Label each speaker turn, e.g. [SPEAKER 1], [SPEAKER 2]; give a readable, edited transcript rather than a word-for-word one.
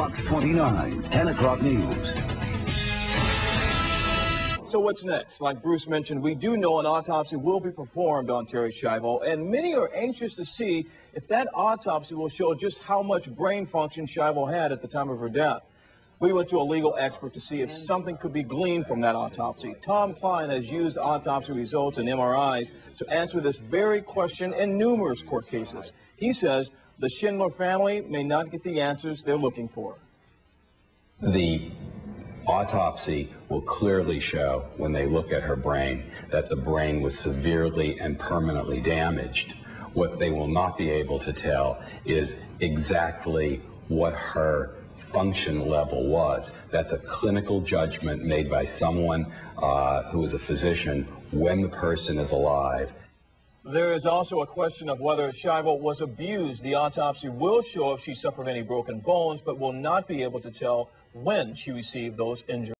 [SPEAKER 1] Fox 29, 10 o'clock news.
[SPEAKER 2] So what's next? Like Bruce mentioned, we do know an autopsy will be performed on Terri Schiavo, and many are anxious to see if that autopsy will show just how much brain function Schiavo had at the time of her death. We went to a legal expert to see if something could be gleaned from that autopsy. Tom Klein has used autopsy results and MRIs to answer this very question in numerous court cases. He says the Schindler family may not get the answers they're looking for.
[SPEAKER 3] The autopsy will clearly show, when they look at her brain, that the brain was severely and permanently damaged. What they will not be able to tell is exactly what her function level was. That's a clinical judgment made by someone who is a physician when the person is alive.
[SPEAKER 2] There is also a question of whether Schiavo was abused. The autopsy will show if she suffered any broken bones, but will not be able to tell when she received those injuries.